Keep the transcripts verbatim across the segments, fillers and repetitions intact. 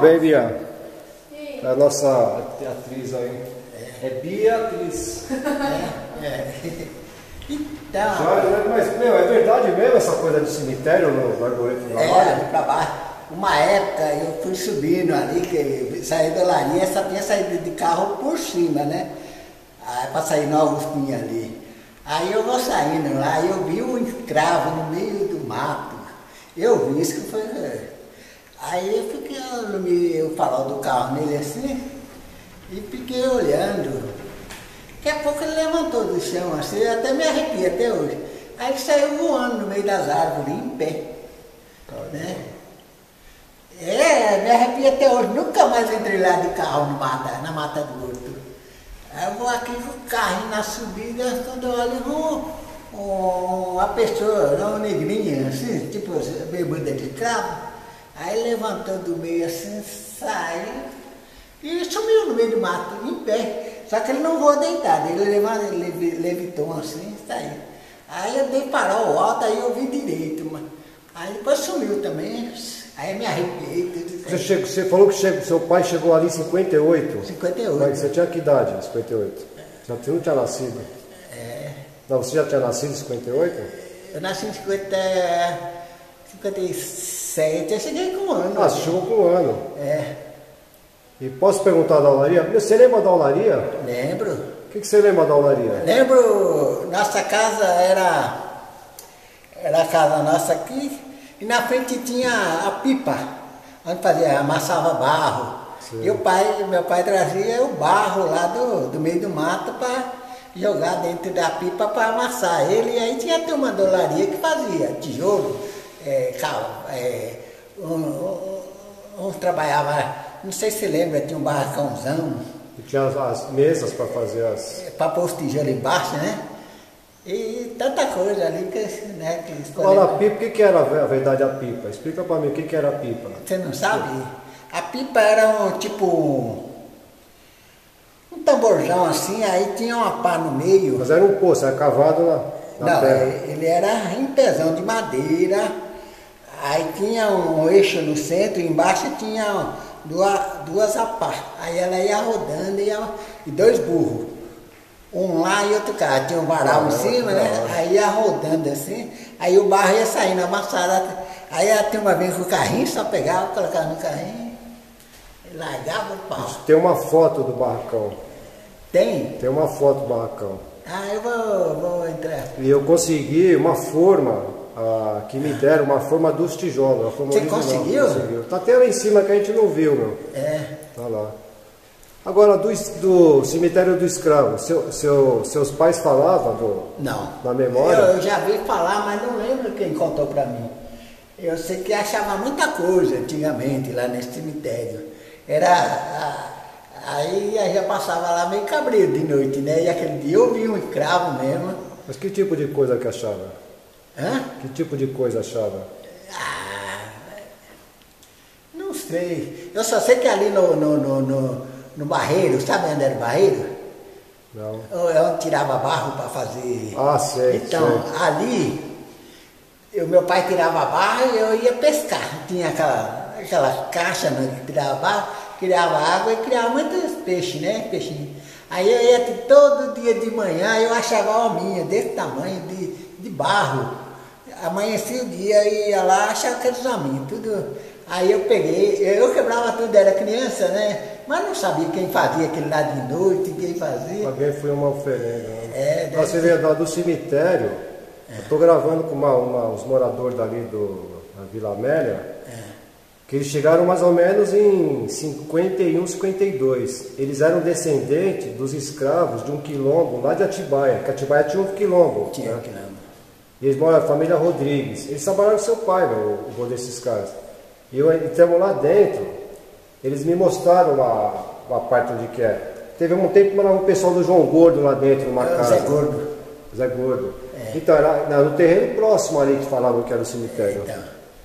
bem, Bia? Sim. A nossa atriz aí. É, é Beatriz. É, é. Então... Já, mas, meu, é verdade mesmo essa coisa de cemitério no, no Arboreto do Trabalho? É, pra baixo. Uma época eu fui subindo ali, que saí da Olaria, só tinha saído de carro por cima, né? Aí, pra sair no Augustinho ali. Aí eu vou saindo lá, eu vi um escravo no meio do mato. Eu vi isso que foi... Aí eu fiquei no o farol do carro nele assim, e fiquei olhando. Daqui a pouco ele levantou do chão assim, eu até me arrepio até hoje. Aí ele saiu voando no meio das árvores, em pé. Né? É, me arrepio até hoje, nunca mais entrei lá de carro no mata, na Mata do Horto. Aí eu vou aqui com o carrinho na subida, quando eu olho um, um, uma pessoa, uma negrinha, assim, tipo bermuda de cravo. Aí levantou do meio assim, saiu e sumiu no meio do mato, em pé. Só que ele não voou deitado, ele levantou, ele levitou assim, saiu. Aí eu dei farol alto, aí eu vi direito, mas aí depois sumiu também. Aí me arrepiei, tudo você, chegou, você falou que chegou, seu pai chegou ali em cinquenta e oito? cinquenta e oito. Mas você tinha que idade em cinquenta e oito? Já, você não tinha nascido? É. Não, você já tinha nascido em cinquenta e oito? Eu nasci em cinquenta, cinquenta e sete, eu cheguei com um ano. Ah, você chegou com um ano. É. E posso perguntar da olaria? Você lembra da olaria? Lembro. O que, que você lembra da olaria? Lembro, nossa casa era, era a casa nossa aqui, e na frente tinha a pipa, onde fazia, amassava barro. Sim. E o pai, meu pai trazia o barro lá do, do meio do mato para jogar dentro da pipa para amassar ele. E aí tinha a turma da olaria que fazia tijolo, é, é, um, um, um, um trabalhava, não sei se você lembra, tinha um barracãozão. E tinha as, as mesas para fazer as... É, para pôr os tijolos embaixo, né? E tanta coisa ali que, né, que escolheram. Fala a pipa, o que, que era a verdade a pipa? Explica para mim o que, que era a pipa. Você não sabe? A pipa era um tipo... um tamborzão assim, aí tinha uma pá no meio. Mas era um poço, era cavado na, na não, terra. Ele era em pezão de madeira, aí tinha um eixo no centro, e embaixo tinha duas, duas apá. Aí ela ia rodando ia, e dois burros. Um lá e outro cá, tinha um varal ah, em cima, né? Hora. Aí ia rodando assim, aí o barro ia saindo amassado. Aí a turma vinha com o carrinho, só pegava, colocava no carrinho e largava o pau. Tem uma foto do barracão. Tem? Tem uma foto do barracão. Ah, eu vou, vou entrar. E eu consegui uma forma, ah, que me deram, uma forma dos tijolos. Forma Você original, conseguiu? conseguiu? Tá até lá em cima que a gente não viu, meu. É. Tá lá. Agora, do, do cemitério do escravo, seu, seu, seus pais falavam do, não. na memória? Eu, eu já vi falar, mas não lembro quem contou para mim. Eu sei que achava muita coisa antigamente lá nesse cemitério. Era... A, aí já passava lá meio cabreiro de noite, né? E aquele dia eu vi um escravo mesmo. Mas que tipo de coisa que achava? Hã? Que tipo de coisa achava? Ah, não sei. Eu só sei que ali no... no, no, no No barreiro, sabe onde era o barreiro? Não. É onde tirava barro para fazer. Ah, sei. Então, sei. ali, o meu pai tirava barro e eu ia pescar. Tinha aquela, aquela caixa, né, que tirava barro, criava água e criava muitos peixes, né? Peixinho. Aí eu ia todo dia de manhã, eu achava uma minha desse tamanho, de, de barro. Amanhecia o dia e ia lá, achava aqueles hominhos, tudo. Aí eu peguei, eu quebrava tudo, era criança, né? Mas não sabia quem fazia aquele lá de noite, quem fazia. Alguém foi uma oferenda. Né? É, Nossa, você vê do cemitério, é. Eu estou gravando com uma, uma, os moradores dali do, da Vila Amélia, é. Que eles chegaram mais ou menos em cinquenta e um, cinquenta e dois. Eles eram descendentes dos escravos de um quilombo lá de Atibaia, que Atibaia tinha um quilombo. Tinha né? um quilombo. E eles moram, a família Rodrigues. Eles trabalharam com seu pai, meu, o desses caras. E eu entramos lá dentro, eles me mostraram uma, uma parte onde que é. Teve um tempo que morava um pessoal do João Gordo lá dentro, numa é, casa. Zé Gordo. Zé Gordo. É. Então, era, era no terreno próximo ali que falavam que era o cemitério. É, então.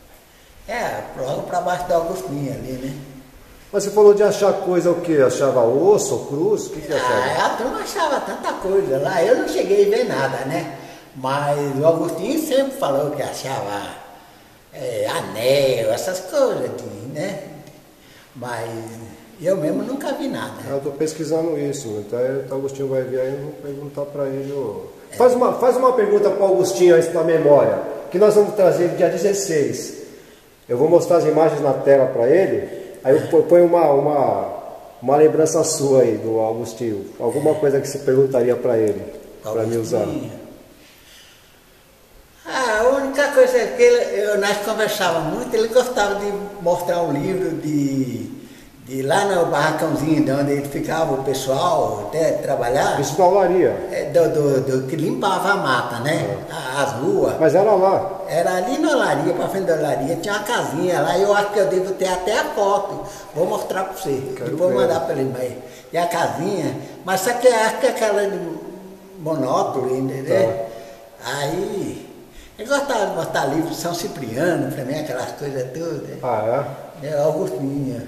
É, logo para baixo do Augustinho ali, né? Mas você falou de achar coisa o quê? Achava osso ou cruz? O que que achava? Ah, a turma achava tanta coisa lá. Eu não cheguei a ver nada, né? Mas o Augustinho sempre falou que achava é, anel, essas coisas, de, né? Mas eu mesmo nunca vi nada. Eu estou pesquisando isso, então o Augustinho vai vir aí e vou perguntar para ele. Ó. É. Faz, uma, faz uma pergunta para o Augustinho aí da memória, que nós vamos trazer dia dezesseis. Eu vou mostrar as imagens na tela para ele, aí eu ponho uma, uma, uma lembrança sua aí do Augustinho, alguma coisa que você perguntaria para ele, para me usar. Ah, a única coisa é que ele, eu, nós conversávamos muito, ele gostava de mostrar um livro de, de lá no barracãozinho de onde ele ficava, o pessoal até trabalhar. Isso na olaria? É, do, do, do, que limpava a mata, né? É. As ruas. Mas era lá? Era ali na olaria, para frente da olaria, tinha uma casinha lá, eu acho que eu devo ter até a foto. Vou mostrar para você, Quero depois ver. mandar para ele aí. E a casinha, mas só que acho que é aquela de monótono, entendeu? Tá. Aí... Eu gostava de mostrar livros de São Cipriano, para mim, aquelas coisas todas. Ah, é? É, Augustinho.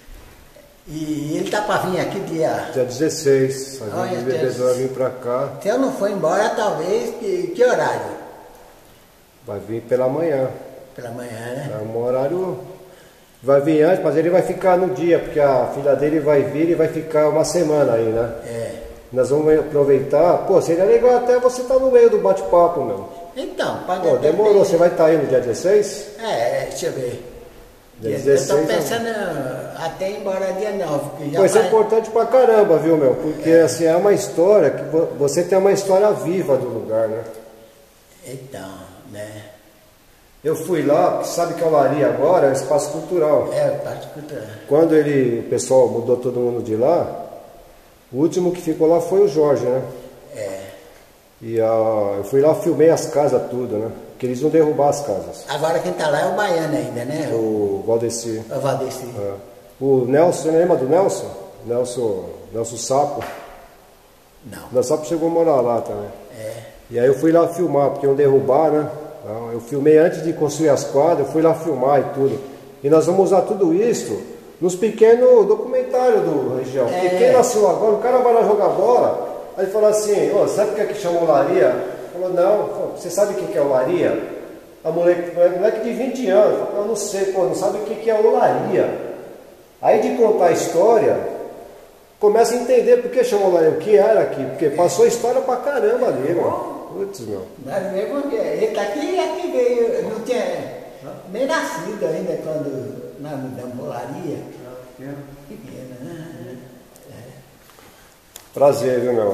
E ele tá para vir aqui dia... Dia dezesseis. A gente vai vir para cá. Se eu não for embora, talvez, que, que horário? Vai vir pela manhã. Pela manhã, né? É um horário... Vai vir antes, mas ele vai ficar no dia, porque a filha dele vai vir e vai ficar uma semana aí, né? É. Nós vamos aproveitar. Pô, seria legal até você estar no meio do bate-papo, meu. Então, pode Pô, demorou, você vai estar aí no dia dezesseis? É, deixa eu ver. Dia eu estou dezesseis, pensando não. Até ir embora dia nove. Pô, isso vai... é importante pra caramba, viu, meu? Porque é. assim, é uma história, que você tem uma história viva do lugar, né? Então, né? Eu fui lá, sabe que a olaria agora é um espaço cultural. É, o espaço cultural. Quando ele, o pessoal mudou todo mundo de lá, o último que ficou lá foi o Jorge, né? É. E a, eu fui lá, filmei as casas tudo, né? Porque eles iam derrubar as casas. Agora quem tá lá é o Baiano ainda, né? O Valdeci. O Valdeci. É. O Nelson, você lembra do Nelson? Nelson, Nelson Sapo. Não. O Nelson Sapo chegou a morar lá também. É. E aí eu fui lá filmar, porque iam derrubar, né? Eu filmei antes de construir as quadras, eu fui lá filmar e tudo. E nós vamos usar tudo isso nos pequenos documentários do região. É. Porque quem nasceu agora, o cara vai lá jogar bola. Aí ele falou assim, oh, sabe o que é que chama olaria? Ele falou, não, você sabe o que é olaria? A moleque, moleque de vinte anos, falou, eu não sei, pô, não sabe o que é olaria. Aí de contar a história, começa a entender por que chama olaria, o que era aqui, porque passou história pra caramba ali, mano. Putz, meu. Mas mesmo, ele tá aqui, aqui veio, não tinha nem nascido ainda quando nós mudamos olaria. Pequena, né? Prazer, viu, meu?